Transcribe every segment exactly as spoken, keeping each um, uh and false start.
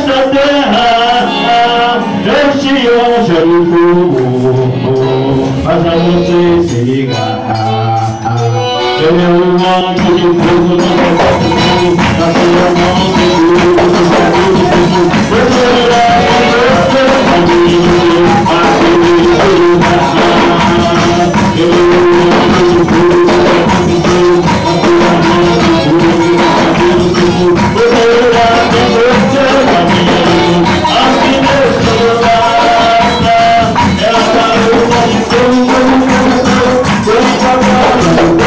essa terra, este anjo de fogo, faz a você se ligar. Ele é um anjo de fogo, não é fogo, na sua mão seguro, no seu caminho seguro. Você irá com o caminho, aquele que lugar. Ele é um anjo de fogo, não é fogo, na sua mão seguro, no seu caminho seguro. Você irá com o seu caminho, aqui neste lugar. Ela está no anjo de fogo, foi pagada.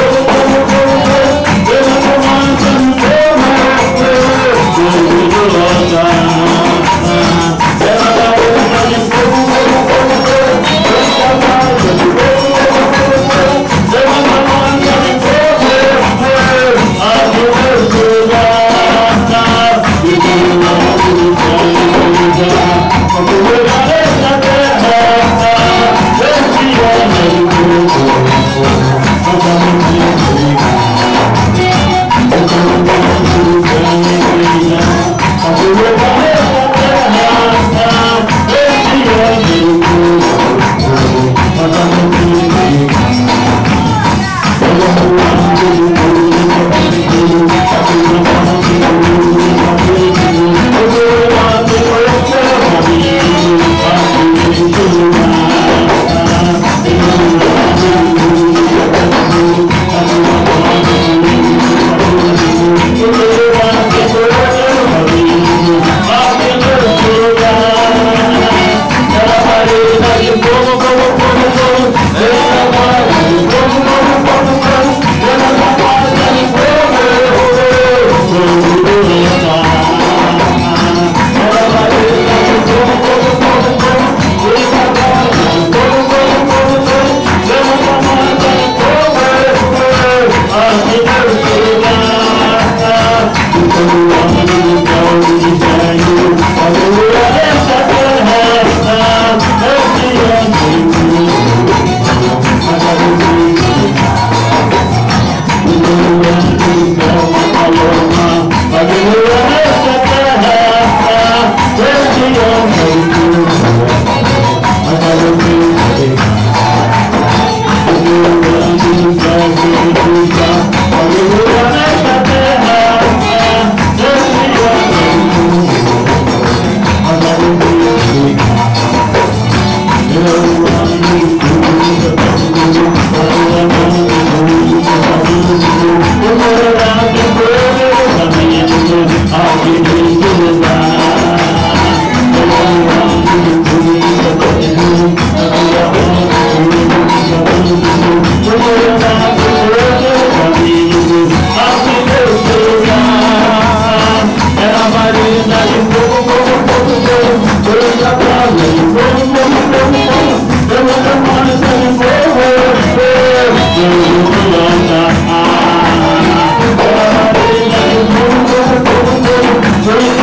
We're